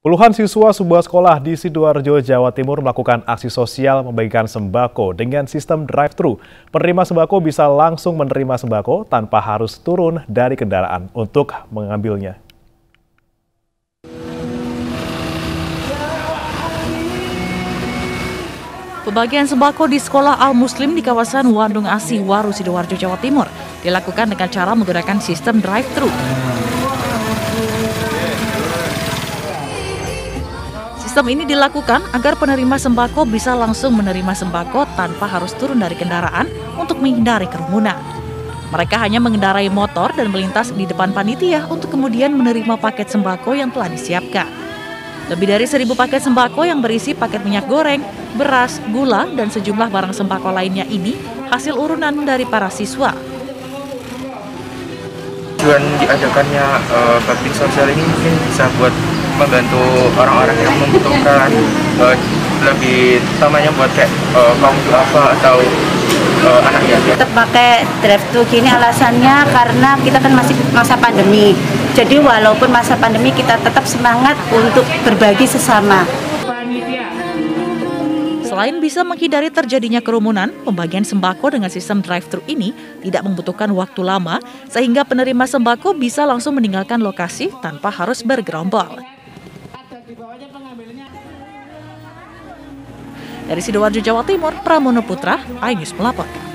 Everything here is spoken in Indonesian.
Puluhan siswa sebuah sekolah di Sidoarjo, Jawa Timur melakukan aksi sosial membagikan sembako dengan sistem drive-thru. Penerima sembako bisa langsung menerima sembako tanpa harus turun dari kendaraan untuk mengambilnya. Pembagian sembako di sekolah Al-Muslim di kawasan Wandung Asih, Waru, Sidoarjo, Jawa Timur dilakukan dengan cara menggunakan sistem drive-thru. Sistem ini dilakukan agar penerima sembako bisa langsung menerima sembako tanpa harus turun dari kendaraan untuk menghindari kerumunan. Mereka hanya mengendarai motor dan melintas di depan panitia untuk kemudian menerima paket sembako yang telah disiapkan. Lebih dari 1.000 paket sembako yang berisi paket minyak goreng, beras, gula, dan sejumlah barang sembako lainnya ini hasil urunan dari para siswa. Tujuan diadakannya bakti sosial ini mungkin bisa buat membantu orang-orang yang membutuhkan, lebih utamanya buat kayak kaum duafa atau anak yatim. Tetap pakai drive-thru gini alasannya karena kita kan masih masa pandemi. Jadi walaupun masa pandemi kita tetap semangat untuk berbagi sesama. Selain bisa menghindari terjadinya kerumunan, pembagian sembako dengan sistem drive-thru ini tidak membutuhkan waktu lama sehingga penerima sembako bisa langsung meninggalkan lokasi tanpa harus bergerombol. Dari Sidoarjo, Jawa Timur, Pramono Putra, iNews melaporkan.